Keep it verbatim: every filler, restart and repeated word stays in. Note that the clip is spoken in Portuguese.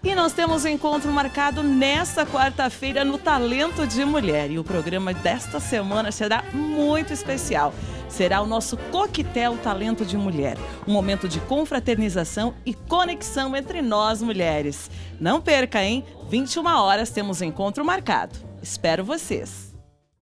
E nós temos um encontro marcado nesta quarta-feira no Talento de Mulher. E o programa desta semana será muito especial. Será o nosso Coquetel Talento de Mulher. Um momento de confraternização e conexão entre nós mulheres. Não perca, hein? vinte e uma horas temos um encontro marcado. Espero vocês!